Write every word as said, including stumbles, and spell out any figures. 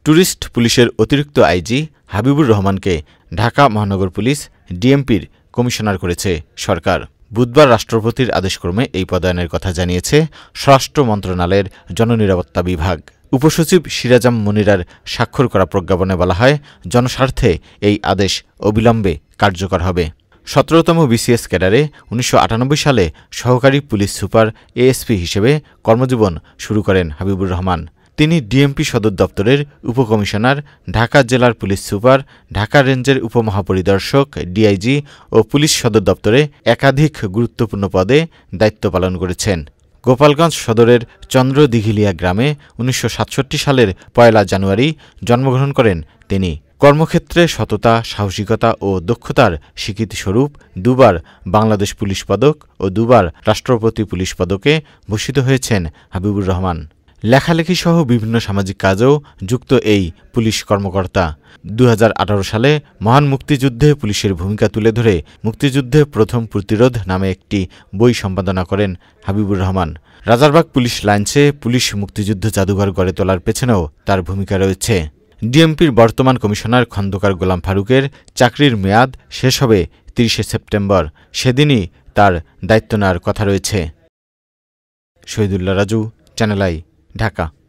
Tourist পুলিশের অতিরিক্ত IG Habibur রহমানকে ঢাকা মহানগর পুলিশ ডিএমপির কমিশনার করেছে সরকার। বুধবার রাষ্ট্রপতির আদেশক্রমে এই পদায়নের কথা জানিয়েছে স্বরাষ্ট্র মন্ত্রণালয়ের জননিরাপত্তা বিভাগ। উপসচিব সিরাজাম মনিরার স্বাক্ষর করা প্রজ্ঞাপনে বলা হয়, জনস্বার্থে এই আদেশ অবিলম্বে কার্যকর হবে। সতেরোতম বিসিএস ক্যাডারে উনিশশো আটানব্বই সালে সহকারী পুলিশ সুপার এএসপি হিসেবে কর্মজীবন শুরু করেন হাবিবুর রহমান। তিনি ডিএমপি সদর দপ্তরের উপকমিশনার, ঢাকা জেলার পুলিশ সুপার, ঢাকা রেঞ্জের উপমহাপরিদর্শক ডিআইজি ও পুলিশ সদর দপ্তরে একাধিক গুরুত্বপূর্ণ পদে দায়িত্ব পালন করেছেন। গোপালগঞ্জ সদরের চন্দ্রদিঘিলিয়া গ্রামে উনিশশো সাতষট্টি সালের পয়লা জানুয়ারি জন্মগ্রহণ করেন তিনি। কর্মক্ষেত্রে সততা, সাহসিকতা ও দক্ষতার স্বীকৃতিস্বরূপ দুবার বাংলাদেশ পুলিশ পদক ও দুবার রাষ্ট্রপতি পুলিশ পদকে ভূষিত হয়েছেন হাবিবুর রহমান। লেখালেখি সহ বিভিন্ন সামাজিক কাজেও যুক্ত এই পুলিশ কর্মকর্তা দুই হাজার আঠারো সালে মহান মুক্তিযুদ্ধে পুলিশের ভূমিকা তুলে ধরে মুক্তিযুদ্ধে প্রথম প্রতিরোধ নামে একটি বই সম্পাদনা করেন হাবিবুর রহমান। রাজারবাগ পুলিশ লাইন্সে পুলিশ মুক্তিযুদ্ধ জাদুঘর গড়ে তোলার পেছনেও তার ভূমিকা রয়েছে। ডিএমপির বর্তমান কমিশনার খন্দকার গোলাম ফারুকের চাকরির মেয়াদ শেষ হবে তিরিশে সেপ্টেম্বর। সেদিনই তার দায়িত্ব নেওয়ার কথা রয়েছে। Shahidullah Raju, channel I, Dhaka.